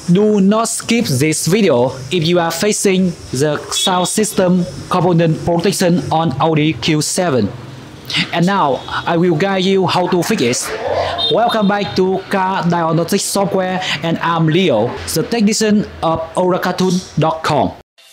Do not skip this video if you are facing the sound system component protection on Audi Q7. And now I will guide you how to fix it. Welcome back to Car Diagnostic Software, and I'm Leo, the technician of Eurocartool.com.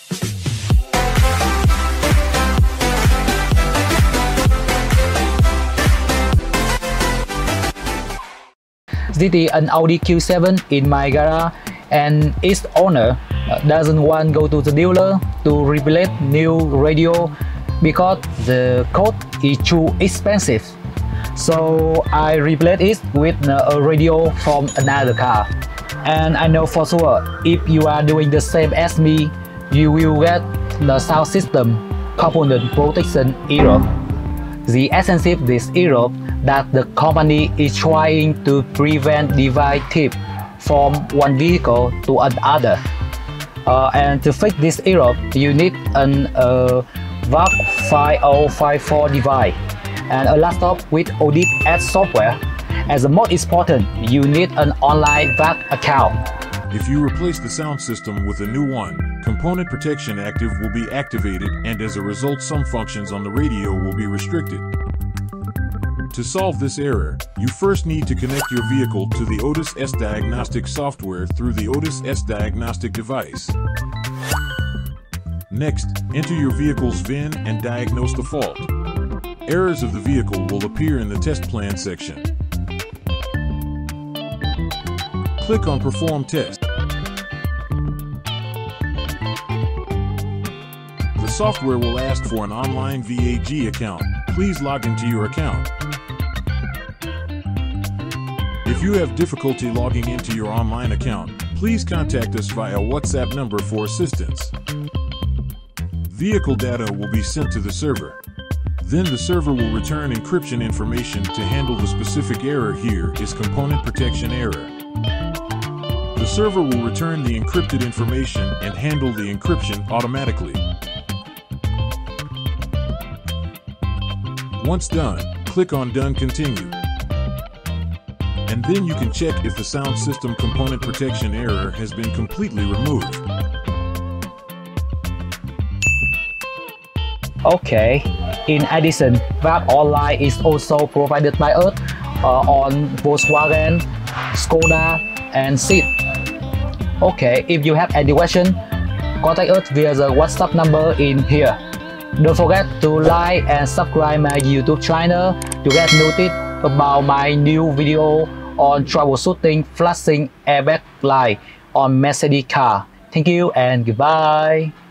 This is an Audi Q7 in my garage, and its owner doesn't want to go to the dealer to replace new radio because the cost is too expensive. So I replace it with a radio from another car. And I know for sure, if you are doing the same as me, you will get the sound system component protection error. The essence of this error that the company is trying to prevent device theft from one vehicle to another. And to fix this error, you need an VAC 5054 device and a laptop with Audi software. As the most important, you need an online VAC account. If you replace the sound system with a new one, component protection active will be activated, and as a result some functions on the radio will be restricted. To solve this error, you first need to connect your vehicle to the Audi Diagnostic Software through the Audi Diagnostic device. Next, enter your vehicle's VIN and diagnose the fault. Errors of the vehicle will appear in the test plan section. Click on Perform Test. The software will ask for an online VAG account. Please log into your account. If you have difficulty logging into your online account, please contact us via WhatsApp number for assistance. Vehicle data will be sent to the server. Then the server will return encryption information to handle the specific error. Here is component protection error. The server will return the encrypted information and handle the encryption automatically. Once done, click on Done Continue. And then you can check if the sound system component protection error has been completely removed. Okay, in addition, VAC Online is also provided by us on Volkswagen, Skoda, and Fiat. Okay, if you have any question, contact us via the WhatsApp number in here. Don't forget to like and subscribe my YouTube channel to get notified about my new video on troubleshooting flashing airbag light on Mercedes car. Thank you and goodbye.